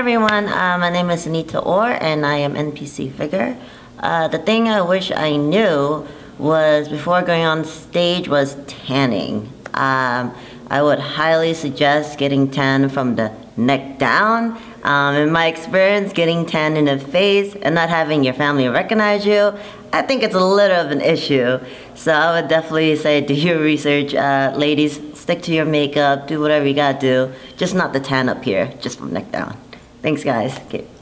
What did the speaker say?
everyone, my name is Sonyta and I am NPC figure. The thing I wish I knew was before going on stage was tanning. I would highly suggest getting tan from the neck down. In my experience, getting tan in the face and not having your family recognize you, I think it's a little of an issue. So I would definitely say do your research, ladies, stick to your makeup, do whatever you gotta do, just not the tan up here, just from neck down. Thanks guys. Okay.